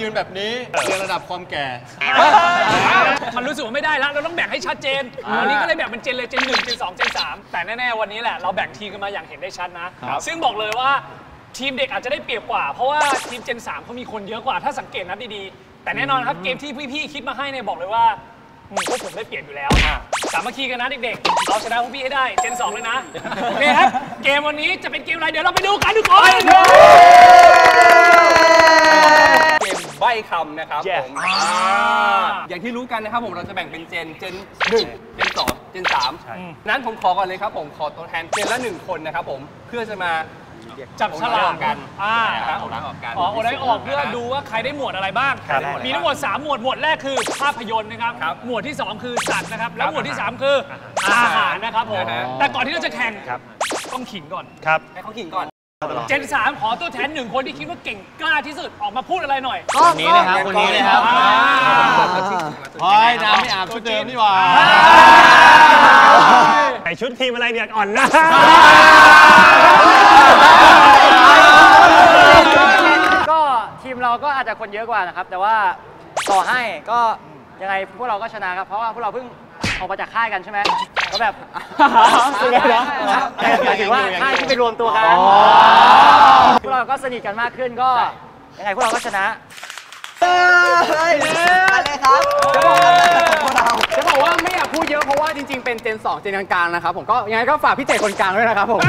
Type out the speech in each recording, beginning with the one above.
นแบบนี้เรียนระดับความแก่มันรู้สึกว่าไม่ได้แล้วเราต้องแบ่งให้ชัดเจนวันนี้ก็เลยแบ่งเป็นเจนเลยเจน1เจน2เจน3แต่แน่ๆวันนี้แหละเราแบ่งทีมกันมาอย่างเห็นได้ชัดนะซึ่งบอกเลยว่าทีมเด็กอาจจะได้เปรียบกว่าเพราะว่าทีมเจน3เขามีคนเยอะกว่าถ้าสังเกตนับดีๆแต่แน่นอนครับเกมที่พี่ๆคิดมาให้เนี่ยบอกเลยว่าพวกผมได้เปรียบอยู่แล้วสามัคคีกันนะเด็กๆเอาชนะพวกพี่ให้ได้เจน2เลยนะโอเคครับเกมวันนี้จะเป็นเกมอะไรเดี๋ยวเราไปดูกันทุกคนเกมใบ้คำนะครับผมอย่างที่รู้กันนะครับผมเราจะแบ่งเป็นเจน1เจน2เจน3นั้นผมขอก่อนเลยครับผมขอตัวแทนเจนละ1คนนะครับผมเพื่อจะมาจับฉลากกันนะครับโอได้ออกเพื่อดูว่าใครได้หมวดอะไรบ้างมีทั้งหมด3หมวดหมวดแรกคือภาพยนตร์นะครับหมวดที่2คือสัตว์นะครับแล้วหมวดที่3คืออาหารนะครับผมแต่ก่อนที่เราจะแข่งต้องขิงก่อนให้เขาขิงก่อนเจน3ขอตัวแทน1คนที่คิดว่าเก่งกล้าที่สุดออกมาพูดอะไรหน่อยคนนี้นะครับคนนี้เลยครับเฮ้ยน้ำไม่อาบชุดเดิมนี่หว่าใส่ชุดทีมอะไรเนี่ยอ่อนนะก็ทีมเราก็อาจจะคนเยอะกว่านะครับแต่ว่าต่อให้ก็ยังไงพวกเราก็ชนะครับเพราะว่าพวกเราเพิ่งออกมาจากค่ายกันใช่ไหมก็แบบหมายถึงว่าค่ายที่ไปรวมตัวกันพวกเราก็สนิทกันมากขึ้นก็ยังไงพวกเราก็ชนะอะไรครับจะบอกว่าไม่อยากพูดเยอะเพราะว่าจริงๆเป็นเจน2เจนกลางๆนะครับผมก็ยังไงก็ฝากพี่เจคนกลางด้วยนะครับผม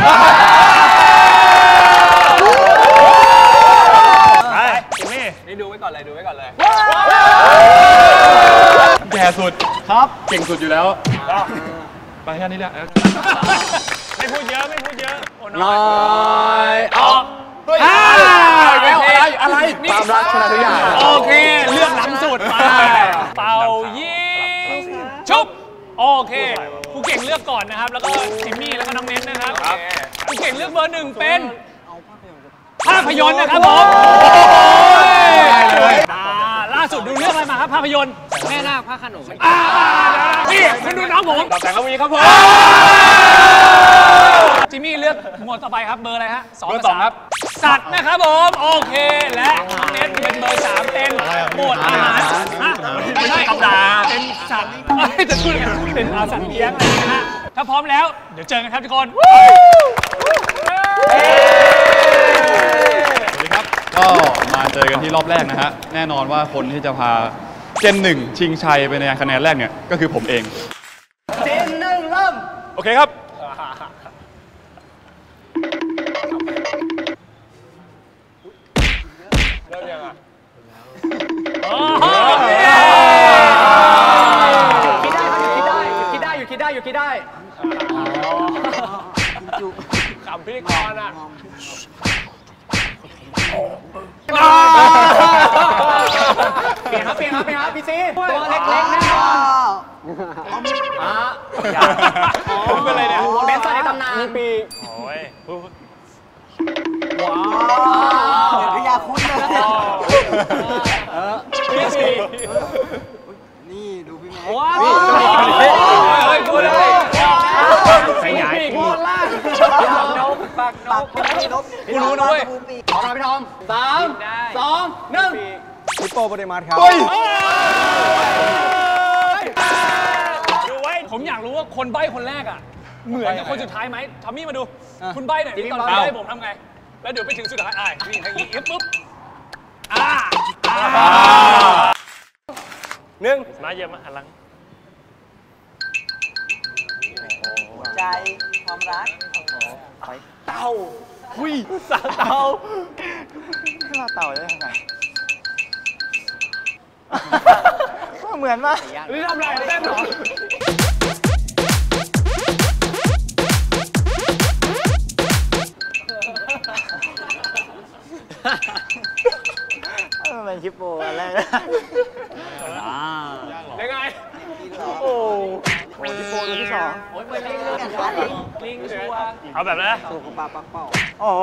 จิมมี่นี่ดูไว้ก่อนเลยแก่สุดครับเก่งสุดอยู่แล้วไปแค่นี้แหละไม่พูดเยอะน้อยออกอะไรความรักชนะทุกอย่างโอเคเลือกหลังสุดไปเป่ายิงชุบโอเคผู้เก่งเลือกก่อนนะครับแล้วก็จิมมี่แล้วก็น้องเน้นนะครับผู้เก่งเลือกเบอร์1เป็นภาพยนตร์นะครับผมล่าสุดดูเรื่องอะไรมาครับภาพยนตร์แม่นาคพระขนมนี่คุณดูน้องผมแต่งก็มีครับผมจิมมี่เลือกหมวดต่อไปครับเบอร์อะไรฮะเบอร์2ครับสัตว์นะครับผมโอเคและน้องเน็ตเป็นเบอร์3เป็นหมวดอาหารไม่ใช่ธรรมดาเป็นสัตว์จะพูดยังไงเป็นสัตว์เลี้ยงอะไรนะฮะถ้าพร้อมแล้วเดี๋ยวเจอกันครับทุกคนก็มาเจอกันที่รอบแรกนะฮะแน่นอนว่าคนที่จะพาเจน1ชิงชัยไปในคะแนนแรกเนี่ยก็คือผมเองเจน1เริ่มโอเคครับเริ่มยังอ่ะคิดได้ขำพิธีกรอ่ะเปลี่ยนครับพี่ซีตัวเล็กๆแน่นอนเป็นอะไรเนี่ยเป็นสัตว์ในตำนานมีปีโอ้ยว้าวพยาคุณเลยนี่ดูพี่แม่ว้าวดูเลยขยายโคตรล่าปากนกกูรู้นะเว้ยขอเราพี่ทอม3 2 1ฮิปโปโปเตมัสครับดูไว้ผมอยากรู้ว่าคนใบ้คนแรกอ่ะเหมือนกับคนสุดท้ายไหมทอมมี่มาดูคุณใบ้หน่อยตอนใบ้ผมทำไงแล้วเดี๋ยวไปถึงสุดท้ายนี่ทางนี้ปุ๊บ 1มาเยอะมาหันหลังใจความรักเต่าสัตว์เต่าเต่าได้ยังไงเหมือนป่ะหรือทำอะไรเต้นหรอเป็นฮิปโปอะไรยังไงโอ้ฮิปโปตัวที่2ไปลิงชัวเอาแบบนะตัวของปลาปักเป้าโอ้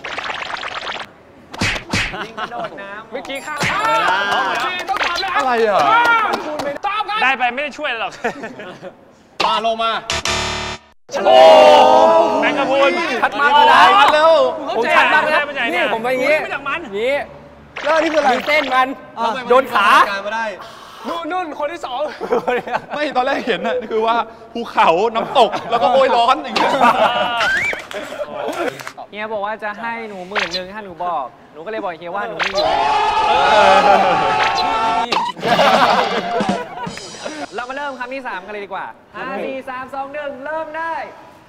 ลิงกระโดดน้ำเมื่อกี้ข้าวต้องตอบแล้วอะไรอ่ะตอบกันได้ไปไม่ได้ช่วยหรอกปลาโลมาโอ้แมงกะพรุนชัดมากเลยเร็วผมชัดมากเลยนี่ผมไปอย่างนี้ไม่จากมันนี้แล้วนี่คืออะไรมีเต้นมันโดนขานุ่นคนที่สองไม่ตอนแรกเห็นน่ะคือว่าภูเขาน้ำตกแล้วก็โอยร้อนอย่างเงี้ยเฮียบอกว่าจะให้หนู10,000ถ้าหนูบอก หนูก็เลยบอกเฮียว่าหนูไม่อยู่แล้วเรามาเริ่มคำที่ 3 กันเลยดีกว่า 5 4 3 2 1 เริ่มได้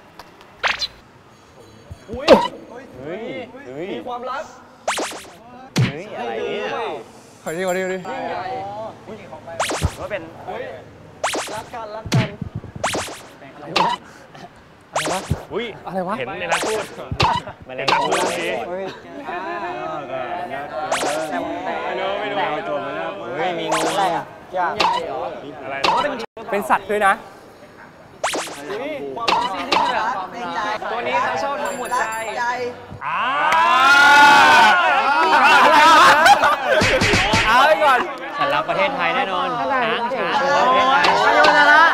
มีความลับอะไรเนี่ยขอดิว่าเป็นรักกันอุ้ยอะไรวะเห็นในนักพูดเห็นนักพูดนี้ไม่รู้ตัวมันแล้วมีงูอะไรอ่ะอะไรเป็นสัตว์ด้วยนะตัวนี้เขาชอบทำหัวใจเอาไปก่อนฉันรักประเทศไทยแน่นอนช้างประเทศไทยสยนาระ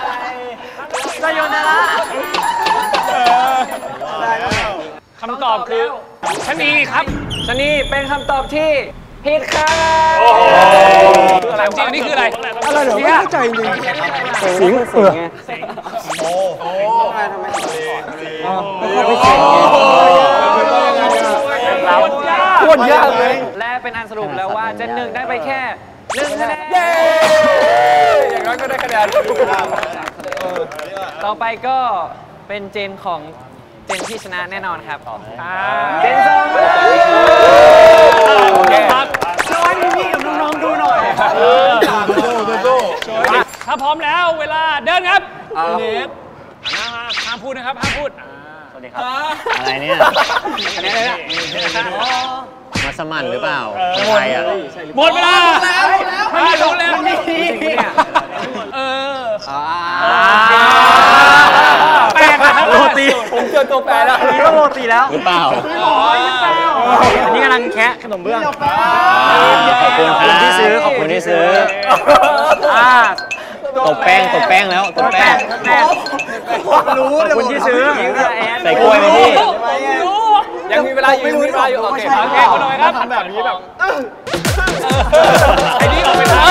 คำตอบคือชะนีครับชะนีเป็นคำตอบที่ผิดครับถามจริงอันนี้คืออะไรอะไรเดี๋ยวไม่เข้าใจจริงสิงไงโคตรยากเลยและเป็นอันสรุปแล้วว่าเจนหนึ่งได้ไปแค่1 คะแนนอย่างน้อยก็ได้คะแนนต่อไปก็เป็นเจนของเจนที่ชนะแน่นอนครับเจน2ครับช่วยพี่กับน้องๆดูหน่อยถ้าพร้อมแล้วเวลาเดินครับเนทห้ามพูดนะครับห้ามพูดสวัสดีครับอะไรเนี่ยมาสมั่นหรือเปล่าคนไทยอ่ะหมดเวลาไม่รู้แล้วแปลกครับโรตีผมเจอตัวแปรแล้วนี่ก็โรตีแล้วหรือเปล่าอันนี้กำลังแคะขนมเบื้องขอบคุณที่ซื้อขอบคุณที่ซื้อตบแป้งแล้วตบแป้งรู้คุณที่ซื้อใส่กล้วยไหมพี่ยังมีเวลาอยู่โอเคคนหน่อยครับทำแบบนี้แบบไอ้นี่ออกไปแล้ว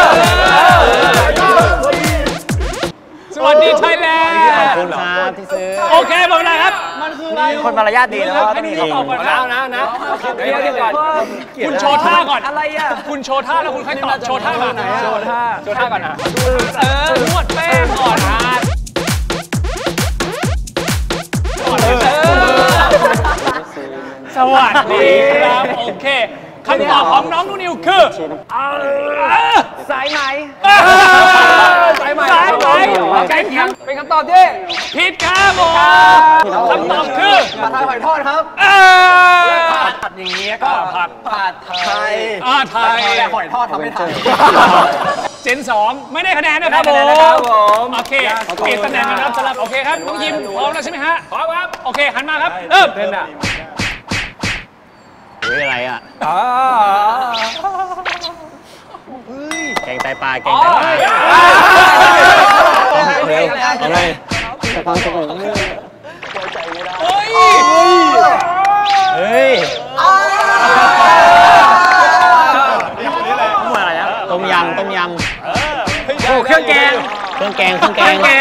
สวัสดีไทยแลนด์ขอบคุณครับที่ซื้อโอเคหมดเวลาครับมันคืออะไรคนมารยาทดีนะครับให้นี่ตอบก่อนนะเดี๋ยวก่อนคุณโชว์ท่าก่อนอะไรอ่ะคุณโชว์ท่าแล้วคุณค่อยตอบโชว์ท่าก่อนโชว์ท่าก่อนนะนวดแป้งก่อนสวัสดีครับโอเคคำตอบของน้องนุ่นนิวคือสายไหมใจเถียงเป็นคำตอบที่ผิดครับผมคำตอบคือผัดไทยหอยทอดครับผัดอย่างนี้ก็ผัดไทยแต่หอยทอดทำไม่ทันเจน2ไม่ได้คะแนนนะครับผมโอเคเก็บตำแหน่งกันครับสำหรับโอเคครับน้องยิมพร้อมแล้วใช่ไหมฮะพร้อมครับโอเคหันมาครับเริ่มเล่นอ่ะอะไรอ่ะแกงไตปลาแกงไตปลาอะไรเฮ้ยอะไรนะต้มยำโอ้เครื่องแกงนะเครื่องแกงอะไร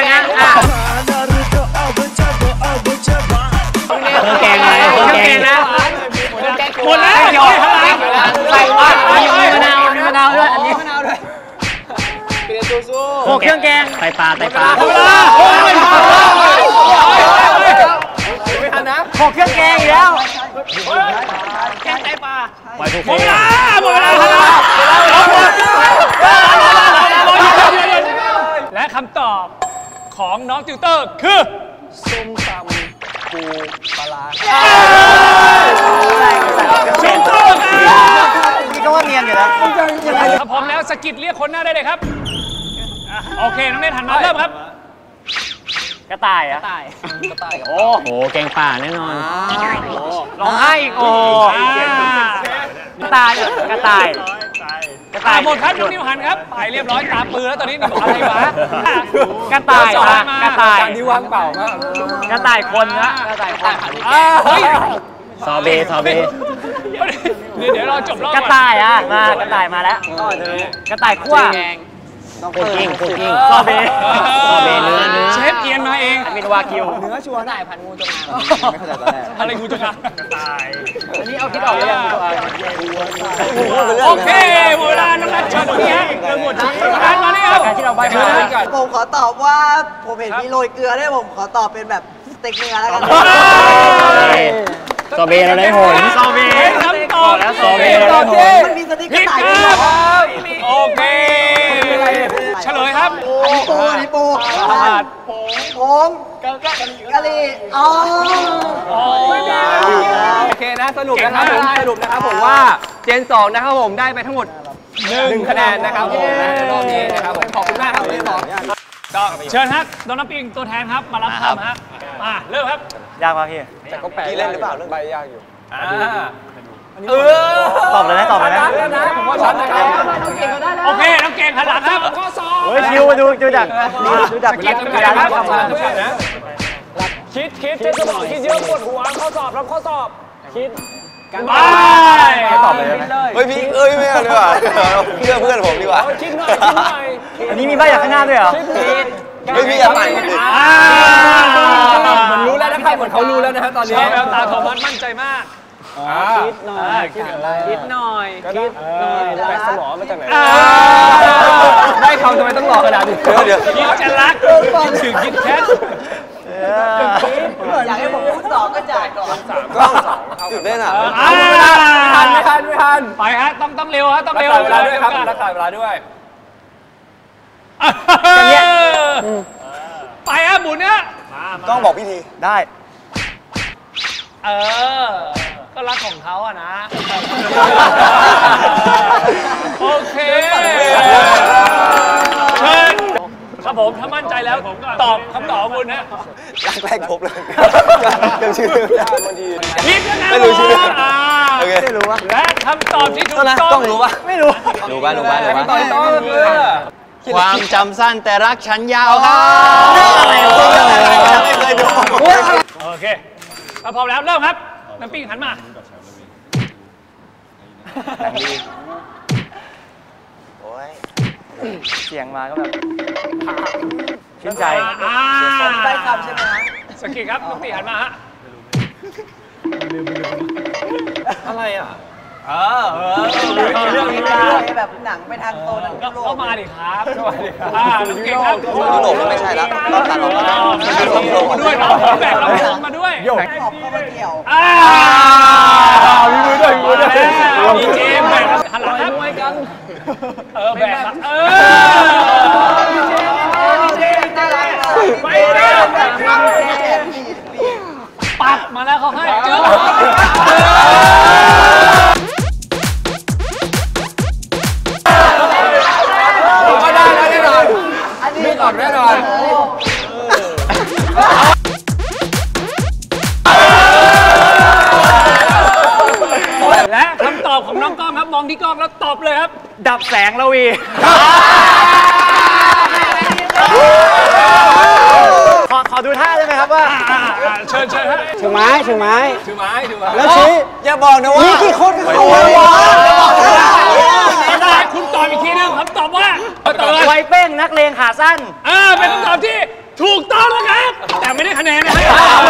นะหมดแล้วใส่ว่ามีมะนาวด้วยอันนี้มะนาวด้วยโอ้เครื่องแกงไตปลาไม่ทันนะโอ้เครื่องแกงอีกแล้วแกงไตปลาไว้ทุกคนหมดเวลาและคำตอบของน้องติวเตอร์คือส้มตำปูปลาติวเตอร์ครับนี่ก็ว่าเนียนอยู่แล้วถ้าพร้อมแล้วสกิดเรียกคนหน้าได้เลยครับโอเคน้องเนทหันมาเริ่มครับกระต่ายโอ้โหแกงป่าแน่นอนร้องไห้อีกโอ้กระต่ายหมดครับน้องนิวหันครับไปเรียบร้อยตาปือแล้วตอนนี้บอกอะไรวะกระต่ายการที่ว่างเปล่ามากกระต่ายคนนะกระต่ายคนซอเบเดี๋ยวเราจบรอบกระต่ายอ่ะมากระต่ายมาแล้วกระต่ายคั่วคุกกิ้งคุกกิ้งซอเบซอเบเนื้อเชฟเอียนมาเองเป็นวากิวไม่เข้าใจตอนแรกอะไรงูจงอางอันนี้เอาคิดออกหรือยังตัวโอเคเวลาน้ำมันเชิญตรงนี้ฮะเรื่องหมดการมานี่ครับการที่เราใบมาผมขอตอบว่าผมเห็นมีโรยเกลือด้วยผมขอตอบเป็นแบบสเต็กเนื้อแล้วกันซอเบเราได้ผลซอเบคำตอบแล้วซอเบเราได้ผลมันมีสติ๊กเกอผิดร์ต่ายคด้วยเหรรัอบโอเคเฉลยครับอันนี้ปูผงกะหรี่อ๋อโอเคนะสรุปนะครับผมสรุปนะครับผมว่าเจน2นะครับผมได้ไปทั้งหมด1คะแนนนะครับผมในรอบนี้นะครับผมขอบคุณมากครับเจน2 เชิญฮะน้องน้ำปิงตัวแทนครับมารับคำฮะมาเริ่มครับยากป่ะพี่แต่ก็แปลเล่นหรือเปล่าเรื่องใบยากอยู่ตอบเลยไหมตอบเลยไหมนะผมว่าชัดนะครับโอเคน้องเก่งหันหลังครับข้อสอบเฮ้ยคิวมาดูจากสกิดน้องเก่งครับคิดเจ๊จะบอกคิดเยอะปวดหัวข้อสอบรับข้อสอบคิดกันไปตอบเลยเฮ้ยพี่ไม่เอาดีกว่าเชื่อเพื่อนผมดีกว่าคิดหน่อยอันนี้มีใบจากข้างหน้าด้วยเหรอเฮ้ยพี่อย่าปั่นดิมันรู้แล้วนะครับเหมือนเขารู้แล้วนะฮะตอนนี้แววตาโทมัสมั่นใจมากคิดหน่อยคิดหน่อยแต่สมองมาจากไหนได้คำทำไมต้องรอขนาดนี้เดี๋ยวคิดจะรักถึงคิดแคทอยากให้ผมพูดต่อก็จ่ายก่อนก็ตื่นเต้นอ่ะไม่ทันไปฮะต้องเร็วฮะต้องรักเร็วษาเวลาด้วยครับรักษาเวลาด้วยไปฮะหมุนฮะต้องบอกพี่ทีได้ก็รักของเขาอะนะ โอเคเชิญครับผมถ้ามั่นใจแล้วตอบคำตอบคุณนะรักแรกพบเลยจำชื่อไม่ได้บางทีผิดนะไม่รู้ชื่อโอเคไม่รู้ว่าและคำตอบที่ถูกต้องต้องรู้ปะไม่รู้รู้ปะต้องคือความจำสั้นแต่รักฉันยาวครับไม่เคยดูโอเคถ้าพร้อมแล้วเริ่มครับน้ำปิ้งหันมาเสียงมาก็แบบชื่นใจใบคำใช่ไหมฮะสกิดครับน้ำปิ้งหันมาฮะอะไรอ่ะเรื่องนี้แบบหนังไปทางโซนนั้นก็มาดิครับน้ำเก่งครับยุโรปก็ไม่ใช่ละต้องตัดออกแล้วมาด้วยเราแบกเรามาด้วยขอบเข้ามาเกี่ยวมีมือด้วยมีเจมแบกหันหลังครับมวยกันแบกไปเร็วปัดมาแล้วเขาให้จึ๊บก็ได้แล้วแน่นอนนึกออกแน่นอนและคำตอบของน้องกล้องครับมองที่กล้องแล้วตอบเลยครับดับแสงระวี ขอดูท่าได้ไหมครับว่าเชิญฮะถึงไม้แล้วชี้อย่าบอกนะว่ากี่คนก็เขาได้คุณตอบอีกทีนึงคำตอบว่าตอบเลยไวเป้งนักเลงขาสั้นเป็นคำตอบที่ถูกต้องนะครับ แต่ไม่ได้คะแนนนะครับ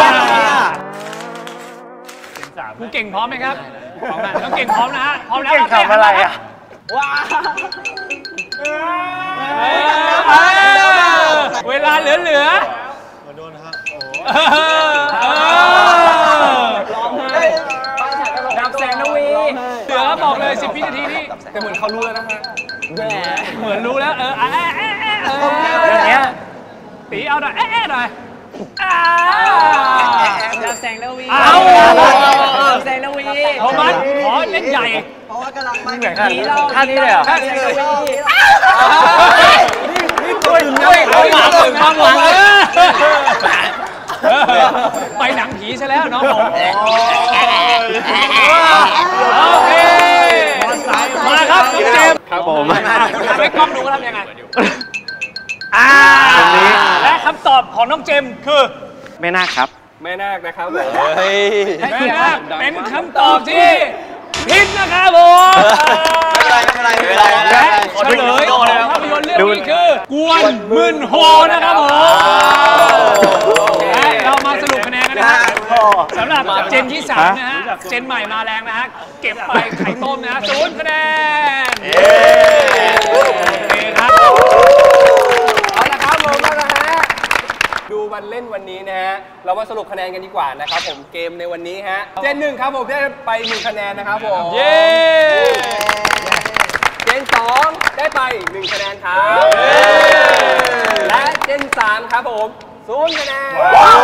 คุณเก่งพร้อมไหมครับน้องเก่งพร้อมนะฮะพร้อมแล้วเก่งขับอะไรอ่ะเวลาเหลือโดนครับดับแสงนวีเหลือบอกเลย10 วินาทีนี้แต่เหมือนเขารู้แล้วนะฮะเหมือนรู้แล้วอย่างเงี้ยตีเอาหน่อยหน่อยดับแสงนวีดับแสงนวีโทมัสขอเล่นใหญ่เพราะว่ากำลังไม่เหมือนกันท่านี้เลยเหรอไปหนังผีซะแล้วน้องผมโอเคมาครับน้องเจมส์ครับผมให้กล้องดูว่าทำยังไงและคำตอบของน้องเจมส์คือไม่น่าครับแม่นาคนะครับแม่นาคเป็นคำตอบที่ถผิดนะครับผมไม่เป็นไรไม่เป็นไรไม่เป็นไรและเฉลยของภาพยนตร์เรื่องนี้คือกวนมึนโฮนะครับผมและเรามาสรุปคะแนนกันนะครับสำหรับเจนที่3นะฮะเจนใหม่มาแรงนะฮะเก็บไปไข่ต้มนะ0 คะแนนโอเคครับเอาละครับผมแล้วนะฮะดูวันเล่นวันนี้นะฮะเรามาสรุปคะแนนกันดีกว่านะครับผมเกมในวันนี้ฮะเจน1ครับผมได้ไป1คะแนนนะครับผมเย้เจน2ได้ไป1คะแนนครับและเจน3ครับผม0 คะแนน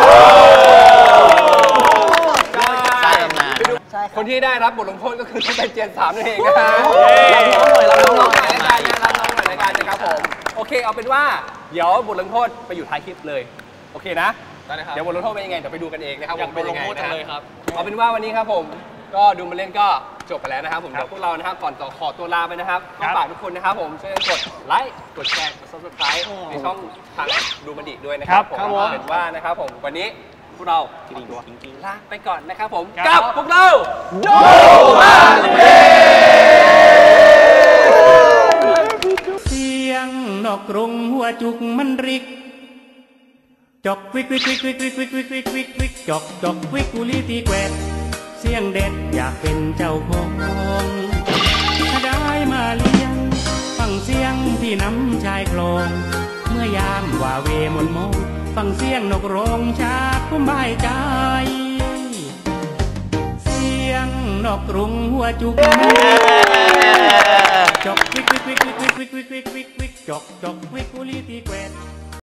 คนที่ได้รับบทลงโทษก็คือที่เป็นเจน3นั่นเองนะฮะรับน้องหน่อยละกันนะรับน้องหน่อยละกันนะครับผมโอเคเอาเป็นว่าเดี๋ยวบทลงโทษไปอยู่ท้ายคลิปเลยโอเคนะเดี๋ยวบทลงโทษเป็นยังไงเดี๋ยวไปดูกันเองนะครับผมเป็นยังไงนะเอาเป็นว่าวันนี้ครับผมก็ดูมาเล่นก็จบไปแล้วนะครับผมเดี๋ยวพวกเรานะครับก่อนต่อขอตัวลาไปนะครับก็ฝากทุกคนนะครับผมช่วยกดไลค์กดแชร์กด Subscribe ในช่องทางดูมันดิด้วยนะครับผมเอาเป็นว่านะครับผมวันนี้พวกเราลาไปก่อนนะครับผมกับพวกเราโดมันเล่เสียงนกกรงหัวจุกมันริกจอกวิกวิกวิกวิกวิกวิกวิกวิกวิกวิกจอกจอกวิกกุลีตีแกวดเสียงเด็ดอยากเป็นเจ้าของถ้าได้มาเลี้ยงฟังเสียงพี่น้ำชายคลองเมื่อยามว่าเวมนมองฟังเสียงนกร้องชาบผมบายใจเสียงนกกรุงหัวจุกจอกวิกวิกวิกวิกวิกวิกวิกวิกวิกจอกจอกวิกกุลีตีแกวด